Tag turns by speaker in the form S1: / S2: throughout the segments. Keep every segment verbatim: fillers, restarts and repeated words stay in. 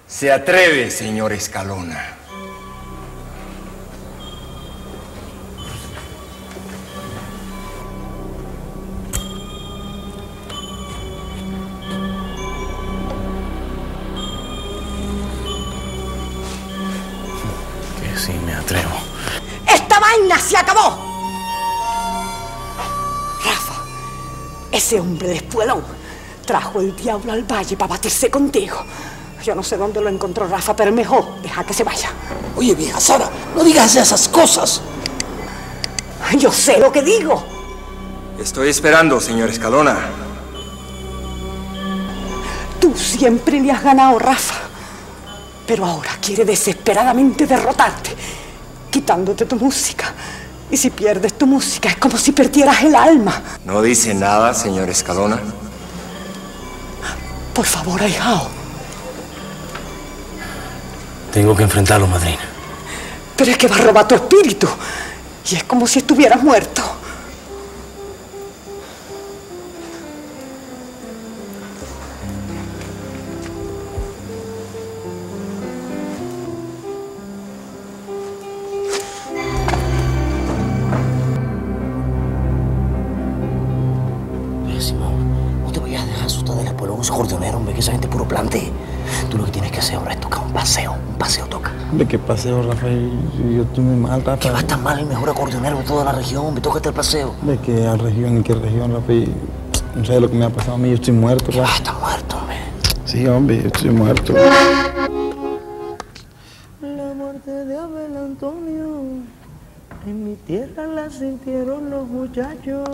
S1: Se atreve, señor Escalona.
S2: Que sí me atrevo.
S3: ¡Esta vaina se acabó! Rafa, ese hombre de Espuelón trajo el diablo al valle para batirse contigo. Yo no sé dónde lo encontró Rafa, pero mejor deja que se vaya.
S4: Oye, vieja Sara, no digas esas cosas.
S3: Yo sé lo que digo.
S1: Estoy esperando, señor Escalona.
S3: Tú siempre le has ganado, Rafa. Pero ahora quiere desesperadamente derrotarte, quitándote tu música. Y si pierdes tu música, es como si perdieras el alma.
S1: ¿No dice nada, señor Escalona?
S3: Por favor, ahijao.
S2: Tengo que enfrentarlo, madrina.
S3: Pero es que va a robar tu espíritu. Y es como si estuvieras muerto.
S4: Simón, no te vayas a dejar asustar de la pueblo, esos acordeoneros, hombre, que esa gente es puro plante. Tú lo que tienes que hacer ahora es tocar un paseo, un paseo toca.
S5: Hombre, ¿qué paseo, Rafael? Yo estoy muy mal, Rafael.
S4: Que va a estar mal el mejor acordeonero de toda la región, hombre, tócate el paseo.
S5: ¿De qué región? ¿En qué región, Rafael? No sabes lo que me ha pasado a mí, yo estoy muerto, Rafael.
S4: Ah, está muerto, hombre.
S5: Sí, hombre, yo estoy muerto.
S6: La muerte de Abel Antonio, en mi tierra la sintieron los muchachos.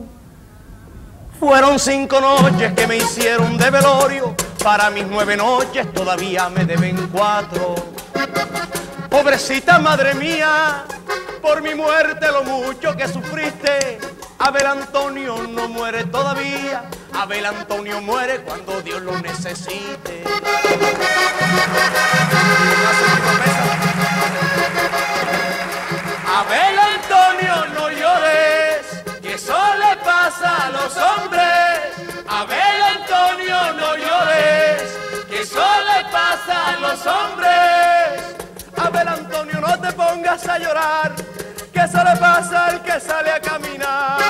S7: Fueron cinco noches que me hicieron de velorio, para mis nueve noches todavía me deben cuatro. Pobrecita madre mía, por mi muerte lo mucho que sufriste. Abel Antonio no muere todavía, Abel Antonio muere cuando Dios lo necesite. Abel Antonio, no llores, que eso le pasa a los hombres. Abel Antonio, no llores, que eso le pasa a los hombres. Abel Antonio, no te pongas a llorar, que eso le pasa al que sale a caminar.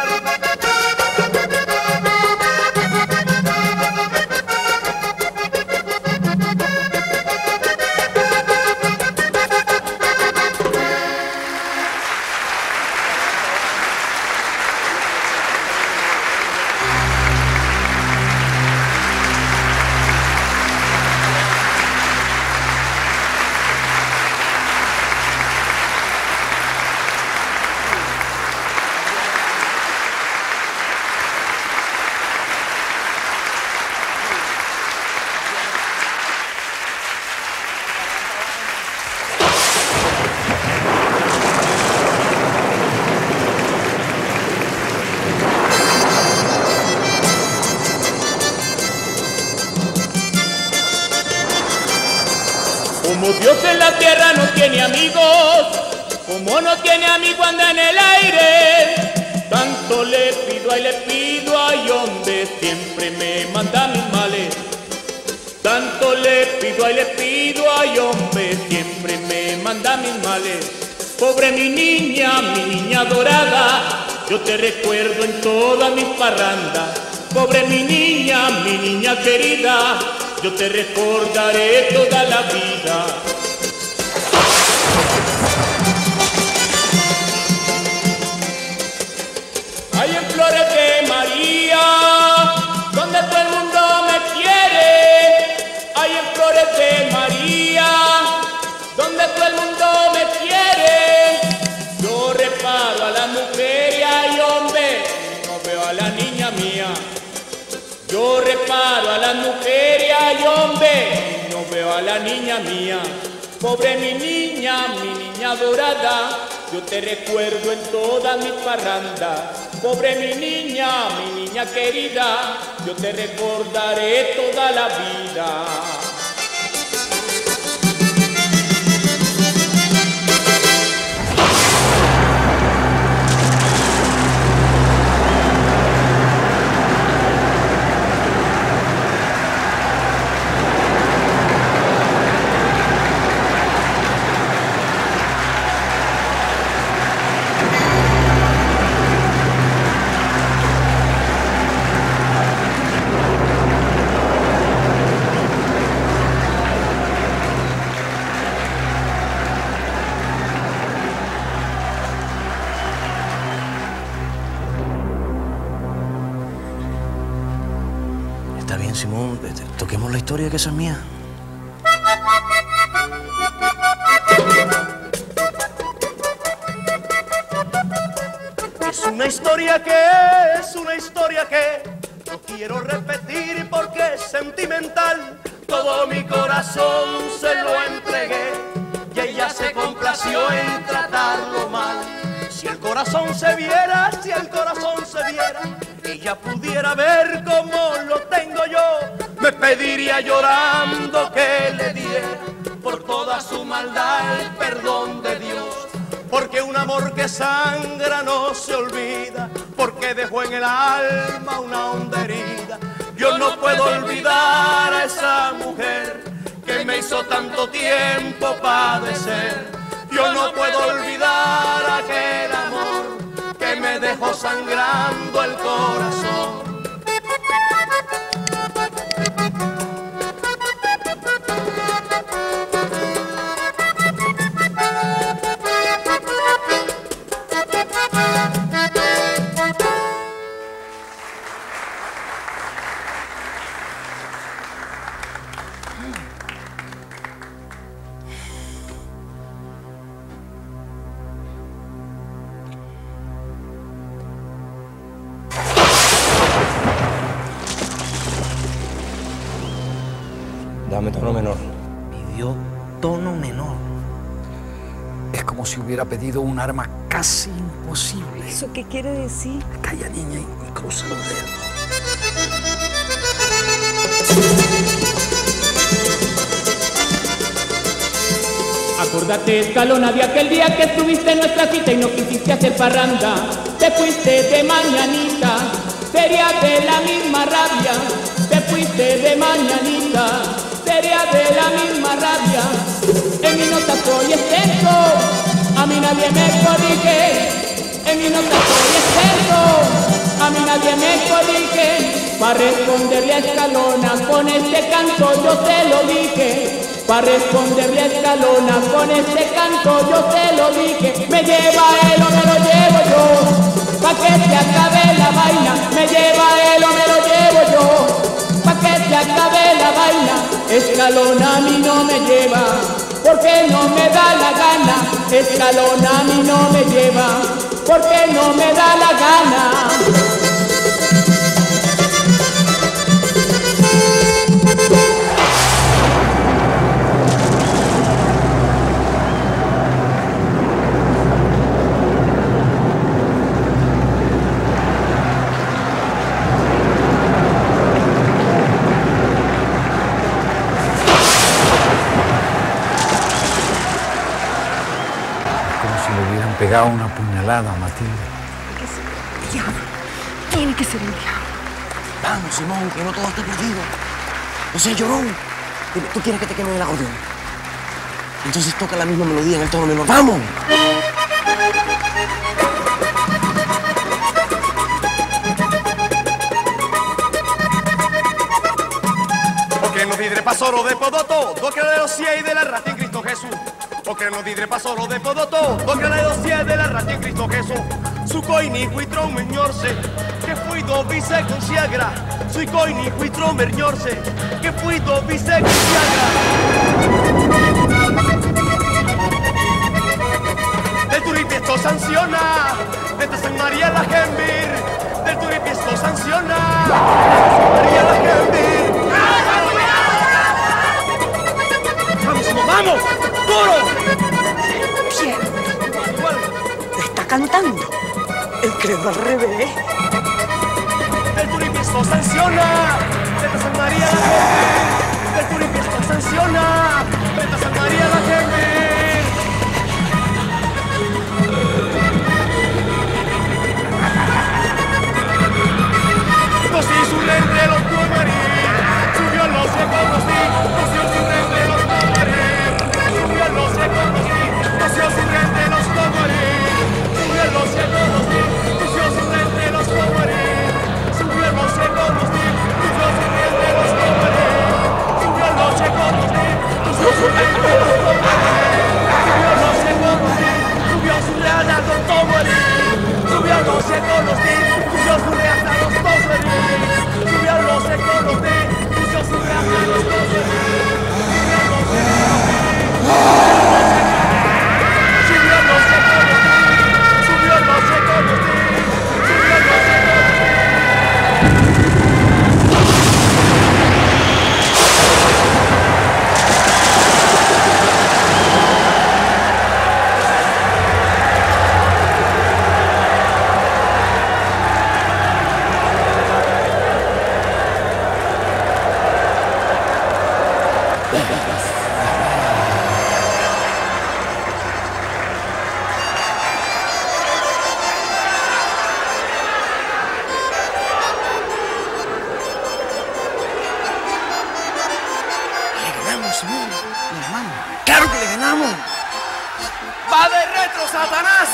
S7: Como Dios en la tierra no tiene amigos, como no tiene amigo anda en el aire, tanto le pido y le pido a donde siempre me manda mis males. Tanto le pido y le pido a donde siempre me manda mis males. Pobre mi niña, mi niña dorada, yo te recuerdo en todas mis parrandas. Pobre mi niña, mi niña querida, yo te recordaré toda la vida. Hay en Flores de María, donde todo el mundo me quiere. Hay en Flores de María, donde todo el mundo me quiere. Yo reparo a la mujer y ay hombre, no veo a la niña mía. Yo reparo a las mujeres y ay hombre, no veo a la niña mía. Pobre mi niña, mi niña dorada, yo te recuerdo en todas mis parrandas. Pobre mi niña, mi niña querida, yo te recordaré toda la vida.
S4: Simón, este, toquemos la historia que esa es mía.
S8: Es una historia que es una historia que no quiero repetir porque es sentimental. Todo mi corazón se lo entregué y ella se complació en tratarlo mal. Si el corazón se viera, si el corazón se viera, ella pudiera ver cómo lo tengo yo, me pediría llorando que le diera por toda su maldad el perdón de Dios. Porque un amor que sangra no se olvida, porque dejó en el alma una honda herida. Yo no puedo olvidar a esa mujer que me hizo tanto tiempo padecer. Yo no puedo olvidar aquel amor que me dejó sangrando el corazón.
S1: Dame tono menor.
S4: Pidió tono menor.
S9: Es como si hubiera pedido un arma casi imposible.
S3: ¿Eso qué quiere decir?
S9: Calla, niña, y, y cruza los dedos.
S7: Acordate, Escalona, de aquel día que estuviste en nuestra cita y no quisiste hacer parranda. Te fuiste de mañanita, sería de la misma rabia. Te fuiste de mañanita, sería de la misma rabia. En mi nota soy experto, a mí nadie me corrige. En mi nota soy experto, a mí nadie me corrige. Para responderle a Escalona con este canto yo se lo dije. Para responderle a Escalona con este canto yo se lo dije. Me lleva él o me lo llevo yo, pa' que se acabe la vaina. Me lleva él o me lo llevo yo, pa' que se acabe la vaina. Escalona a mí no me lleva, porque no me da la gana. Escalona a mí no me lleva, porque no me da la gana.
S9: Pegado una puñalada a Matilde.
S3: Tiene que ser el diablo. Tiene que ser el diablo.
S4: Vamos, Simón, que no todo está perdido. No seas llorón. ¿Tú quieres que te queme el acordeón? Entonces toca la misma melodía en el tono menor. ¡Vamos!
S8: Porque no vidre pasoro de podoto, do que le dosia y de la rata en Cristo Jesús. Porque no vidre pasoro de podoto, do que le dosia de la rata en Cristo Jesús. Su coini huitro meñorse, que fui do vice consiagra. Su coini huitro meñorse, que fui do vice consiagra. Del turipiesto sanciona, de San María la Gembir. Del turipiesto sanciona, de San María la Gembir. ¡Vamos, Simón, vamos! ¡Duro!
S3: Bien. Está cantando el credo al revés.
S8: Del turipiesto sanciona, de San María la Gembir. Del turipiesto sanciona, de San María la Gembir. Così su rende los tuomarí, subió los secos sí, così su rende los tuomarí, subió los secos sí, così su rende los tuomarí, subió los secos sí, così su rende los tuomarí, subió los secos sí, così su rende los tuomarí, subió los secos sí.
S4: ganamos, Simón, mi hermano. ¡Claro que le ganamos!
S8: ¡Va de retro, Satanás!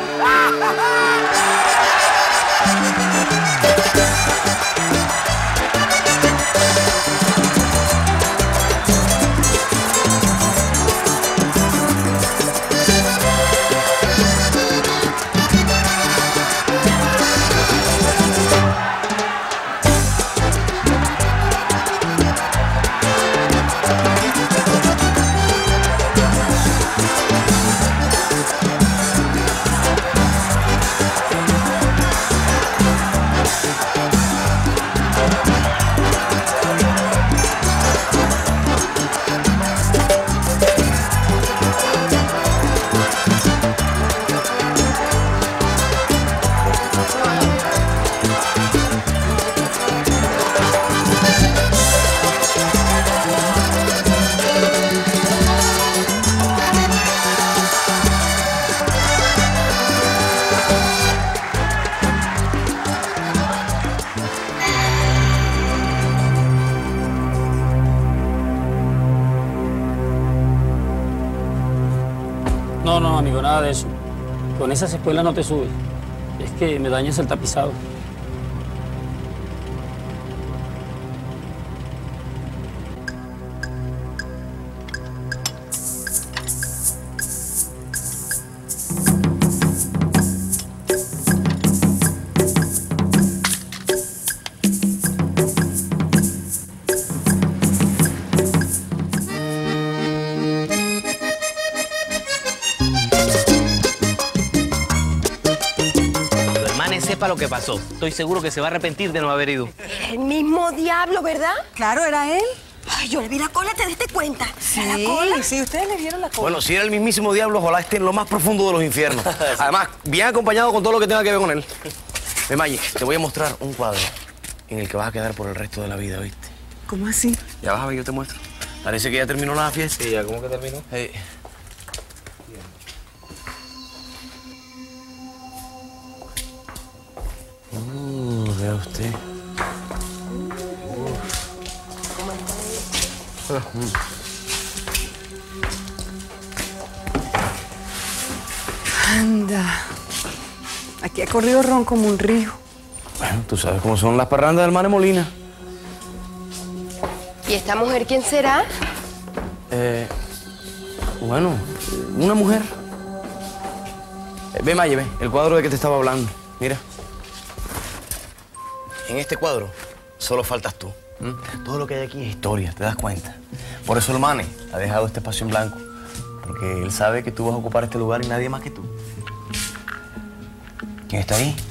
S2: No, no, amigo, nada de eso. Con esas espuelas no te subes. Es que me dañas el tapizado.
S10: Sepa lo que pasó. Estoy seguro que se va a arrepentir de no haber ido.
S11: El mismo diablo, ¿verdad?
S3: Claro, era él.
S11: Ay, yo le vi la cola, te diste cuenta.
S3: Sí,
S11: ¿La cola?
S3: sí, ustedes le vieron la cola.
S4: Bueno, si era el mismísimo diablo, ojalá esté en lo más profundo de los infiernos. Además, bien acompañado con todo lo que tenga que ver con él. Ve, Magic, te voy a mostrar un cuadro en el que vas a quedar por el resto de la vida, ¿viste?
S3: ¿Cómo así?
S4: Ya vas a ver, yo te muestro. Parece que ya terminó la fiesta.
S10: Sí, ya, ¿cómo que terminó?
S4: Hey. Uh, vea usted.
S3: Anda. Aquí ha corrido ron como un río.
S4: Bueno, tú sabes cómo son las parrandas del Mane Molina.
S11: ¿Y esta mujer quién será?
S4: Eh, bueno, una mujer. Eh, ve, Maye, ve, el cuadro de que te estaba hablando. Mira. En este cuadro solo faltas tú. ¿Mm? Todo lo que hay aquí es historia, ¿te das cuenta? Por eso el Mane ha dejado este espacio en blanco. Porque él sabe que tú vas a ocupar este lugar y nadie más que tú. ¿Quién está ahí?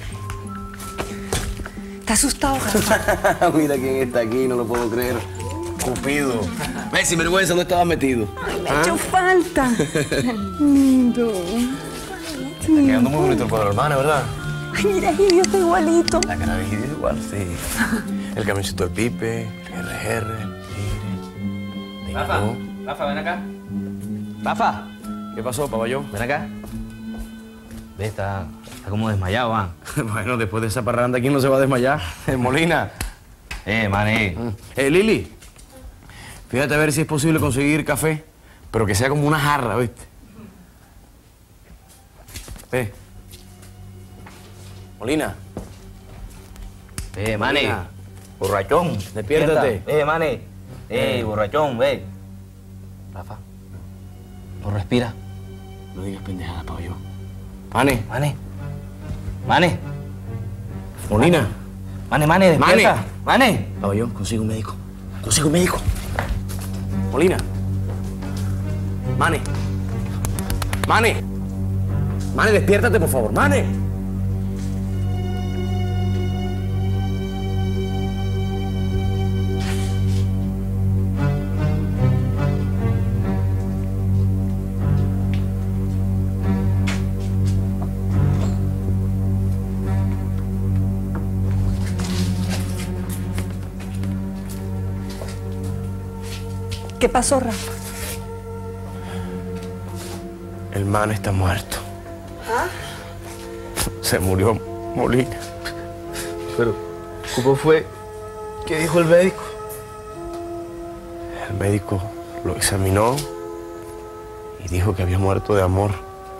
S3: Está asustado, Rafa.
S4: Mira quién está aquí, no lo puedo creer. Cupido. Ve, sin vergüenza, no estabas metido.
S3: Ay, me ha hecho falta. Lindo.
S4: Está quedando muy bonito el cuadro, hermana, ¿verdad?
S3: Ay, mira, Gidio está igualito.
S4: La cara de Gidio es igual, sí. El camioncito del Pipe, el erre erre, mire.
S10: Rafa, Rafa, ven acá. Rafa.
S4: ¿Qué pasó, paballón?
S10: Ven acá. Ve, está, está como desmayado, ¿ah?
S4: Bueno, después de esa parranda, ¿quién no se va a desmayar? Molina.
S10: Eh, mané.
S4: Eh, Lili. Fíjate a ver si es posible conseguir café, pero que sea como una jarra, ¿viste? Ve. Molina.
S10: Eh, mané.
S4: Molina.
S10: Borrachón.
S4: Despiértate.
S10: Eh, mané. Eh, borrachón, ve. Rafa. No respira.
S4: No digas pendejadas, paballón. Mane.
S10: Mane. Mane.
S4: Molina.
S10: Mane, Mane, despierta. Mane.
S4: Paballón, consigo un médico. Consigo un médico. Molina. Mane. Mane. Mane, despiértate, por favor. Mane.
S3: ¿Qué pasó, Rafa?
S4: El man está muerto.
S3: ¿Ah?
S4: Se murió Molina. Pero, ¿cómo fue? ¿Qué dijo el médico? El médico Lo examinó y dijo que había muerto de amor.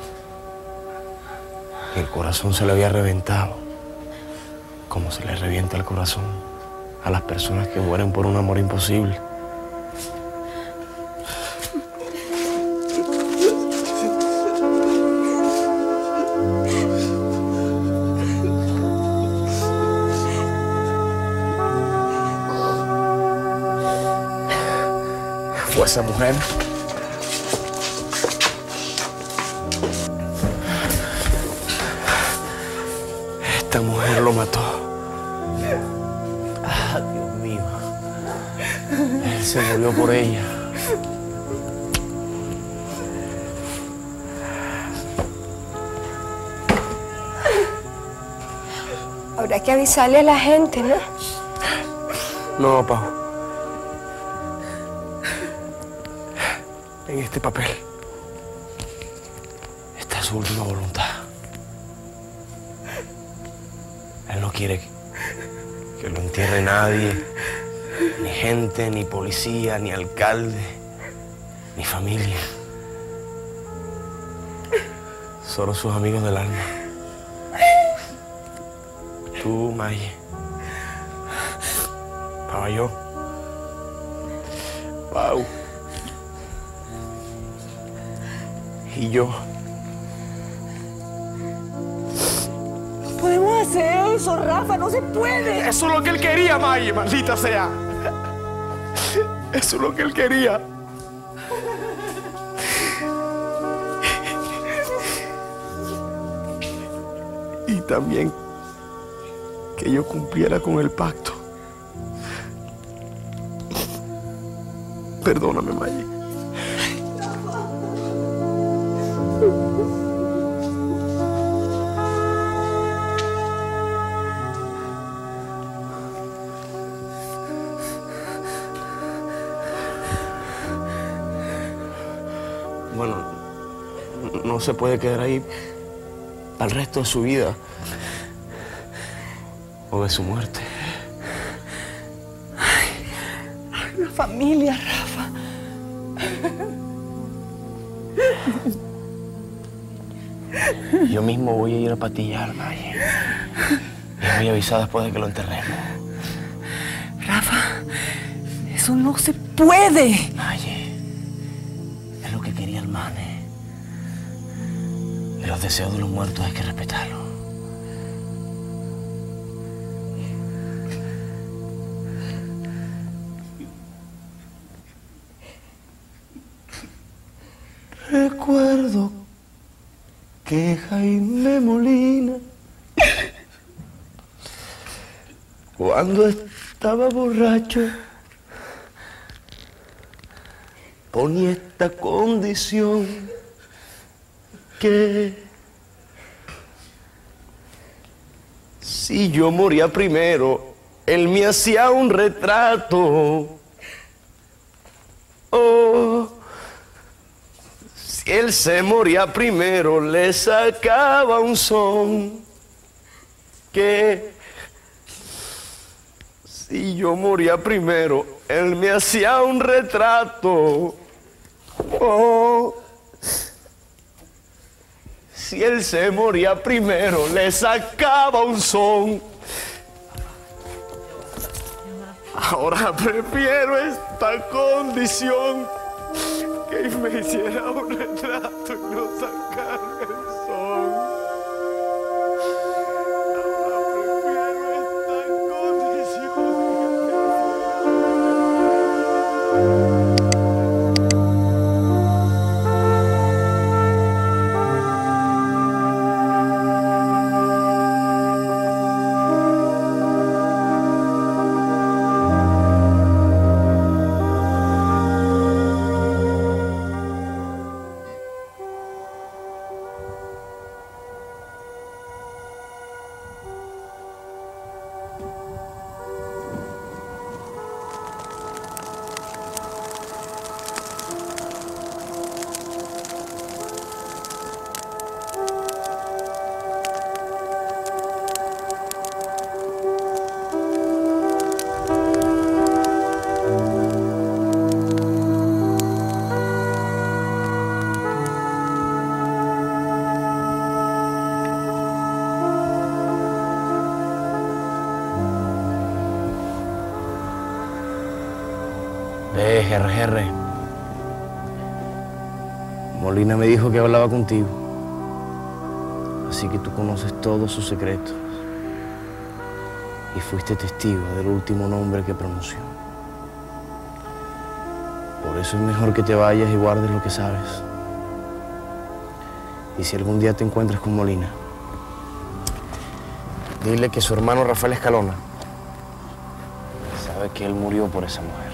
S4: Que el corazón se le había reventado, como se le revienta el corazón a las personas que mueren por un amor imposible. Fue esa mujer. Esta mujer lo mató. Ah, Dios mío. Él se murió por ella.
S11: Habrá que avisarle a la gente, ¿no?
S4: No, Pau. En este papel está su última voluntad. Él no quiere que lo entierre nadie, ni gente, ni policía, ni alcalde, ni familia. Solo sus amigos del alma. Tú, Maye. Pau, yo. Pau. Y yo.
S3: No podemos hacer eso, Rafa, no se puede.
S4: Eso es lo que él quería, Maye, maldita sea. Eso es lo que él quería. Y también que yo cumpliera con el pacto. Perdóname, Maye. Bueno, no se puede quedar ahí al resto de su vida o de su muerte.
S3: Ay, una familia, Rafa.
S4: Yo mismo voy a ir a patillar, Maye. Y voy a avisar después de que lo enterremos.
S3: Rafa, eso no se puede.
S4: Maye, es lo que quería el Mane. Y los deseos de los muertos hay que respetarlos.
S8: Recuerdo que Jaime Molina, cuando estaba borracho, ponía esta condición, que si yo moría primero, él me hacía un retrato. Oh, si él se moría primero, le sacaba un son, que si yo moría primero, él me hacía un retrato. Oh, si él se moría primero, le sacaba un son. Ahora prefiero esta condición, que me hiciera un retrato y no sacar el son.
S4: R G. Molina me dijo que hablaba contigo. Así que tú conoces todos sus secretos. Y fuiste testigo del último nombre que pronunció. Por eso es mejor que te vayas y guardes lo que sabes. Y si algún día te encuentras con Molina, dile que su hermano Rafael Escalona sabe que él murió por esa mujer.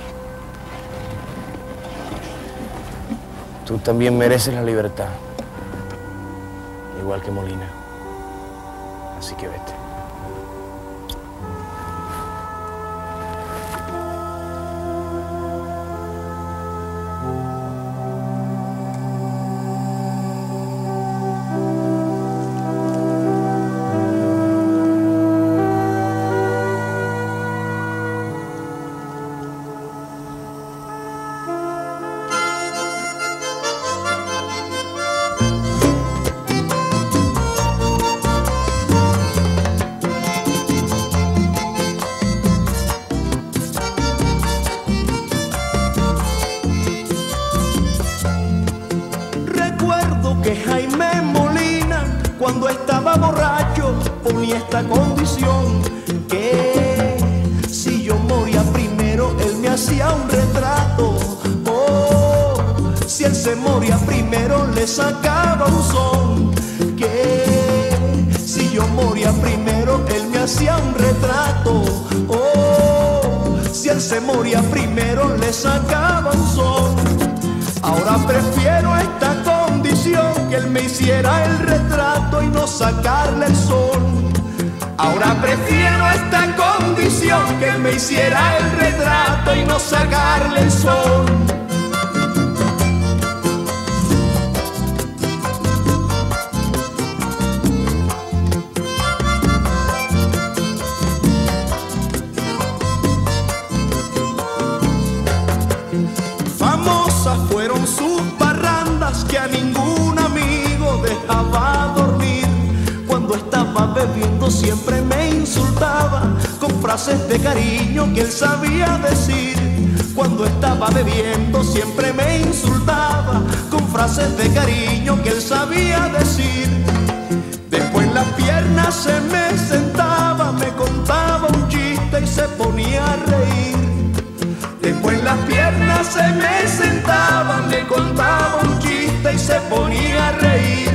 S4: Tú también mereces la libertad, igual que Molina. Así que vete.
S8: Que Jaime Molina, cuando estaba borracho, ponía esta condición: que si yo moría primero, él me hacía un retrato. Oh, si él se moría primero, le sacaba un son. Que si yo moría primero, él me hacía un retrato. Oh, si él se moría primero, le sacaba un son. Ahora prefiero esta condición, que él me hiciera el retrato y no sacarle el sol. Ahora prefiero esta condición, que él me hiciera el retrato y no sacarle el sol. Famosas fueron sus parrandas, que a ningún amigo dejaba dormir. Cuando estaba bebiendo siempre me insultaba con frases de cariño que él sabía decir. Cuando estaba bebiendo siempre me insultaba con frases de cariño que él sabía decir. Después en las piernas se me sentaba, me contaba un chiste y se ponía a reír. Después en las piernas se me sentaba, me contaba un chiste y se ponía a reír.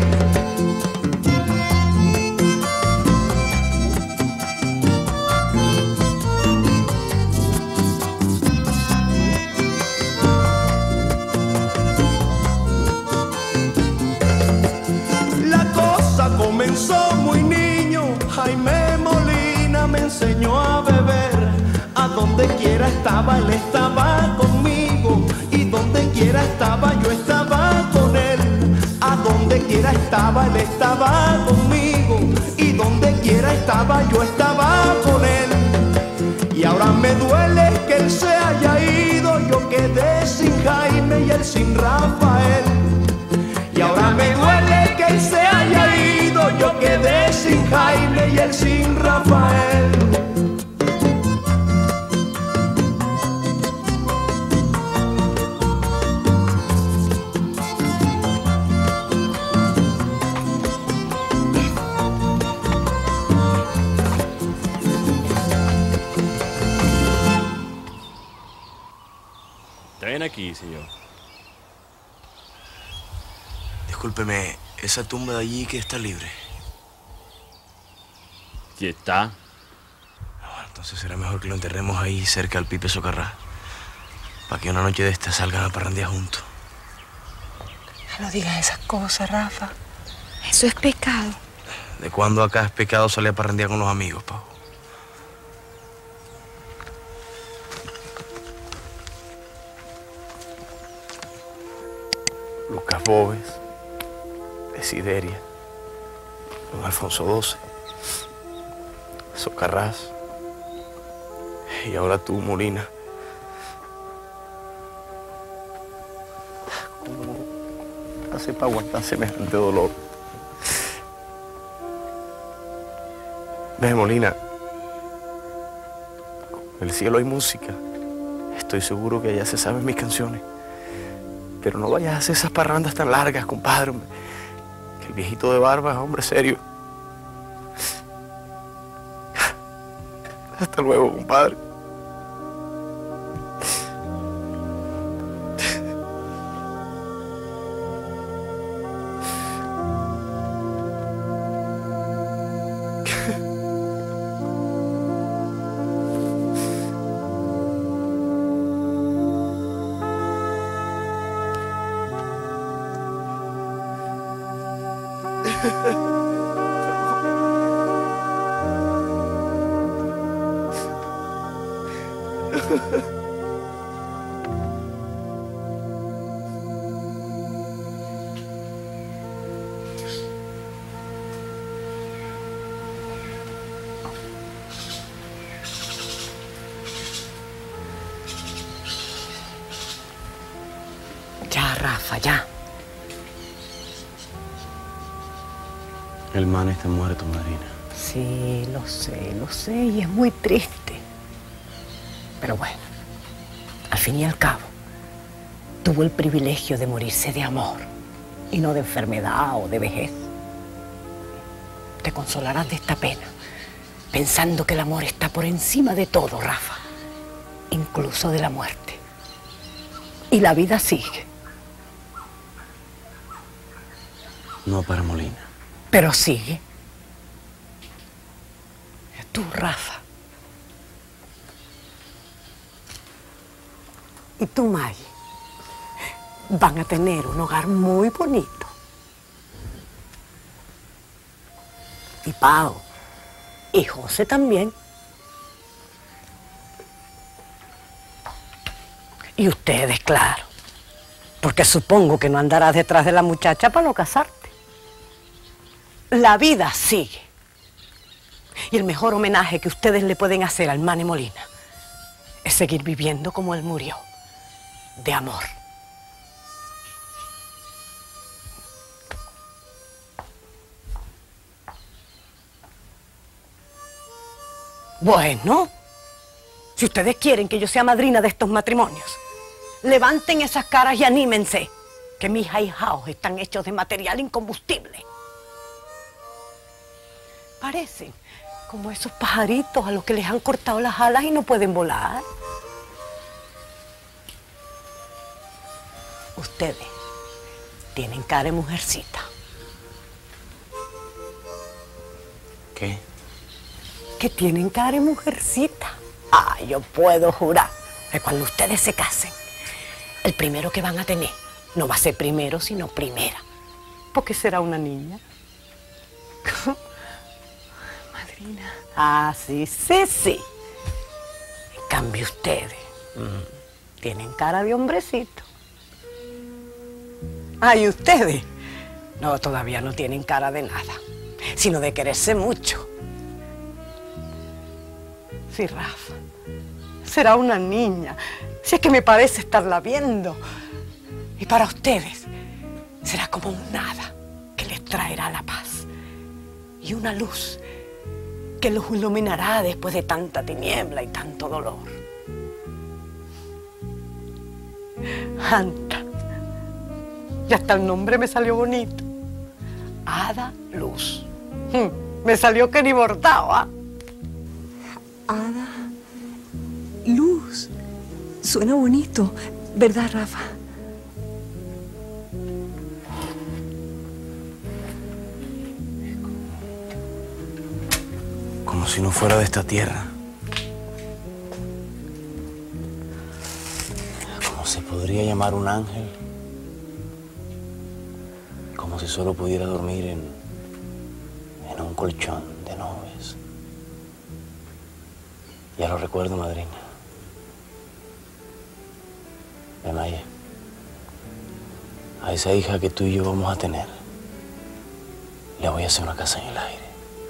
S8: La cosa comenzó muy niño, Jaime Molina me enseñó a beber. A donde quiera estaba, él estaba conmigo, y donde quiera estaba, yo estaba con él. A donde quiera estaba, él estaba conmigo, y donde quiera estaba, yo estaba con él. Y ahora me duele que él se haya ido, yo quedé sin Jaime y él sin Rafael. Y ahora me duele que él se haya ido, yo quedé sin Jaime y él sin Rafael.
S12: Ven aquí, señor.
S4: Discúlpeme, esa tumba de allí que está libre.
S12: ¿Sí está?
S4: Bueno, entonces será mejor que lo enterremos ahí cerca al Pipe Socarrá, para que una noche de estas salgan a parrandear juntos.
S11: No digas esas cosas, Rafa. Eso es pecado.
S4: ¿De cuándo acá es pecado salir a parrandear con los amigos, Pau? Lucas Boves, Desideria, don Alfonso doce, Socarrás, y ahora tú, Molina. ¿Cómo hace para aguantar semejante dolor? Ve, Molina, en el cielo hay música, Estoy seguro que ella se sabe mis canciones. Pero no vayas a hacer esas parrandas tan largas, compadre. Que el viejito de barba es hombre serio. Hasta luego, compadre.
S3: Ya, Rafa, ya.
S4: El man está muerto, madrina.
S3: Sí, lo sé, lo sé, y es muy triste. Pero bueno, al fin y al cabo, tuvo el privilegio de morirse de amor y no de enfermedad o de vejez. Te consolarás de esta pena, pensando que el amor está por encima de todo, Rafa, incluso de la muerte. Y la vida sigue.
S4: No para Molina.
S3: Pero sigue. Tú, Rafa. Y tú, Maggie, van a tener un hogar muy bonito. Y Pau, y José también. Y ustedes, claro, porque supongo que no andarás detrás de la muchacha para no casarte. La vida sigue. Y el mejor homenaje que ustedes le pueden hacer al Mane Molina es seguir viviendo como él murió, de amor. Bueno, si ustedes quieren que yo sea madrina de estos matrimonios, levanten esas caras y anímense, que mis ahijaos están hechos de material incombustible. Parecen como esos pajaritos a los que les han cortado las alas y no pueden volar. Ustedes tienen cara de mujercita.
S4: ¿Qué?
S3: Que tienen cara de mujercita. Ah, yo puedo jurar que cuando ustedes se casen, el primero que van a tener no va a ser primero, sino primera. Porque será una niña. Madrina. Ah, sí, sí, sí. En cambio ustedes mm, tienen cara de hombrecito. Ah, y ustedes no, todavía no tienen cara de nada, sino de quererse mucho. Sí, Rafa, será una niña, si es que me parece estarla viendo. Y para ustedes será como un nada que les traerá la paz y una luz que los iluminará después de tanta tiniebla y tanto dolor. Anta, y hasta el nombre me salió bonito. Ada Luz. Hmm, me salió que ni bordado, ¿ah?
S11: Ada Luz. Suena bonito, ¿verdad, Rafa?
S4: Como si no fuera de esta tierra. Como se podría llamar un ángel. Como si solo pudiera dormir en, en un colchón de nubes. Ya lo recuerdo, madrina. Ve, Maya, a esa hija que tú y yo vamos a tener, le voy a hacer una casa en el aire.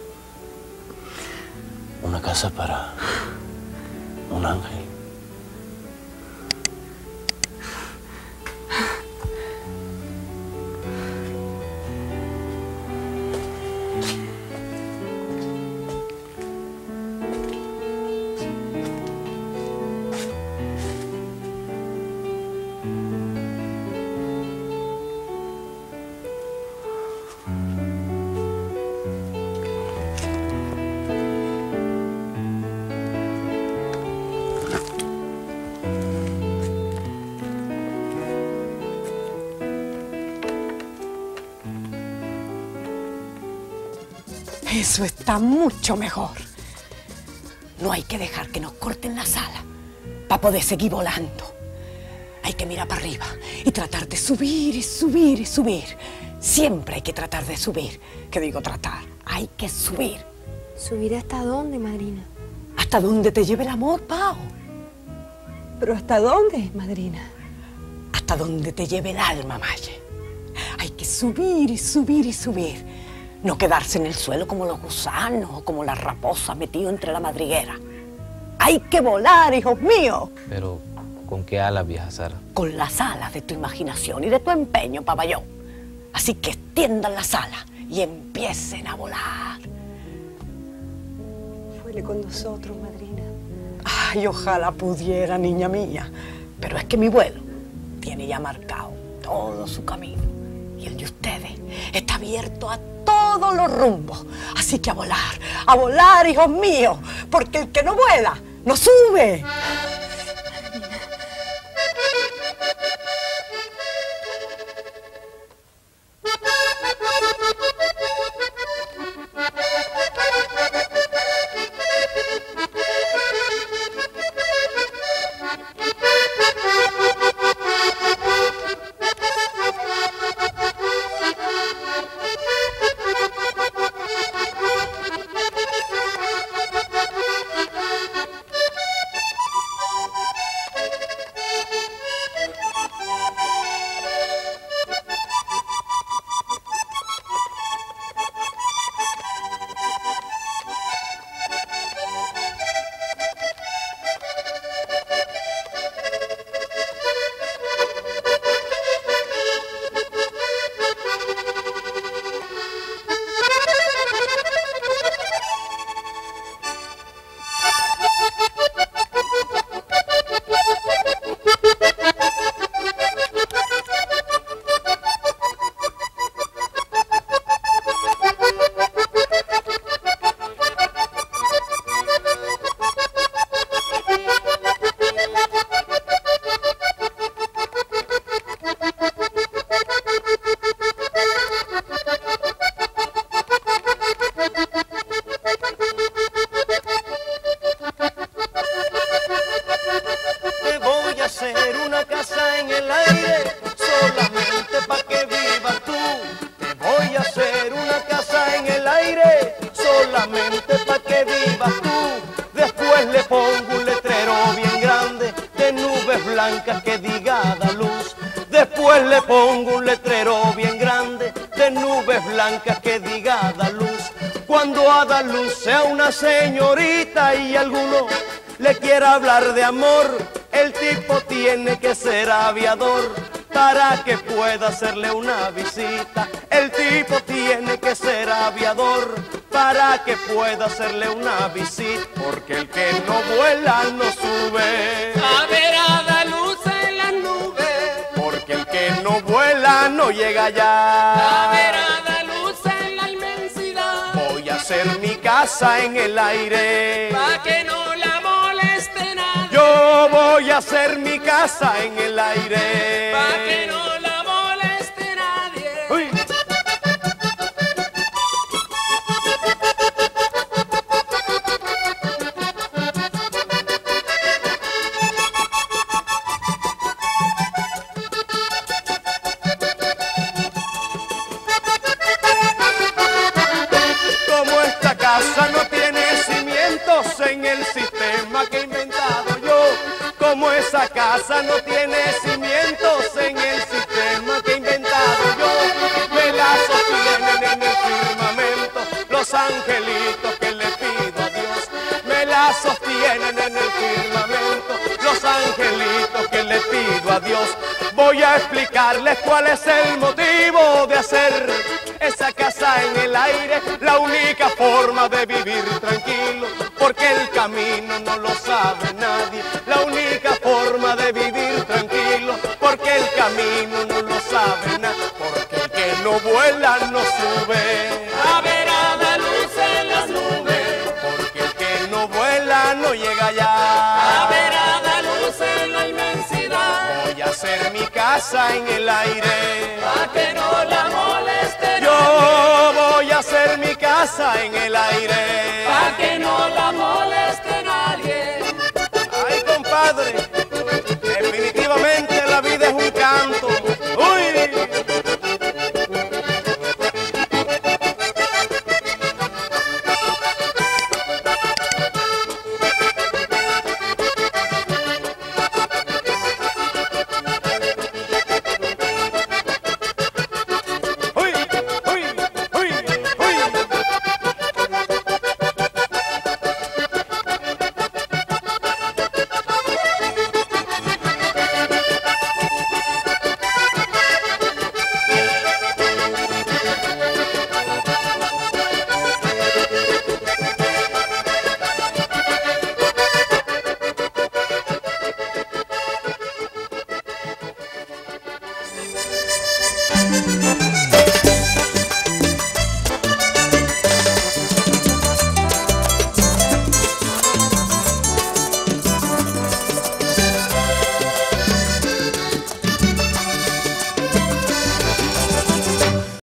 S4: Una casa para un ángel.
S3: Eso está mucho mejor. No hay que dejar que nos corten la sala para poder seguir volando. Hay que mirar para arriba y tratar de subir y subir y subir. Siempre hay que tratar de subir. ¿Qué digo tratar? Hay que subir.
S11: ¿Subir hasta dónde, madrina?
S3: Hasta donde te lleve el amor, Pao.
S11: ¿Pero hasta dónde, madrina?
S3: Hasta donde te lleve el alma, Maye. Hay que subir y subir y subir. No quedarse en el suelo como los gusanos o como las raposas metidos entre la madriguera. Hay que volar, hijos míos.
S10: Pero, ¿con qué alas, vieja Sara?
S3: Con las alas de tu imaginación y de tu empeño, papayón. Así que extiendan las alas y empiecen a volar.
S11: Fuele con nosotros, madrina.
S3: Ay, ojalá pudiera, niña mía. Pero es que mi vuelo tiene ya marcado todo su camino. Y el de ustedes está abierto a todos los rumbos. Así que a volar, a volar, hijos míos. Porque el que no vuela, no sube.
S8: blancas que diga da luz. Después le pongo un letrero bien grande de nubes blancas que diga da luz. Cuando a da luz sea una señorita y alguno le quiera hablar de amor, el tipo tiene que ser aviador para que pueda hacerle una visita. El tipo tiene que ser aviador para que pueda hacerle una visita, porque el que no vuela no sube.
S7: A ver a da luz en las nubes,
S8: porque el que no vuela no llega allá.
S7: a ver a da luz en la inmensidad.
S8: Voy a hacer mi casa en el aire,
S7: Pa' que no la moleste nadie.
S8: yo voy a hacer mi casa en el aire,
S7: Pa' que no la moleste nadie.
S8: Uy. Como esta casa no tiene cimientos en el sistema que he inventado yo, como esa casa no tiene cimientos en el sistema que he inventado yo, me la sostienen en el firmamento los angelitos que le pido a Dios, me la sostienen en el firmamento los angelitos que le pido a Dios. Voy a explicarles cuál es el motivo de hacer esa casa en el aire, la única forma de vivir tranquilo, porque el camino no lo sabe nadie, la única forma de vivir tranquilo, porque el camino no lo sabe nadie, porque el que no vuela no sube.
S7: A ver a da luz en las nubes,
S8: Porque el que no vuela no llega allá.
S7: a ver a da luz en la inmensidad.
S8: Voy a hacer mi casa en el aire,
S7: Pa' que no la moleste nadie.
S8: yo voy a hacer mi casa amenaza en el aire.
S7: Pa' que no la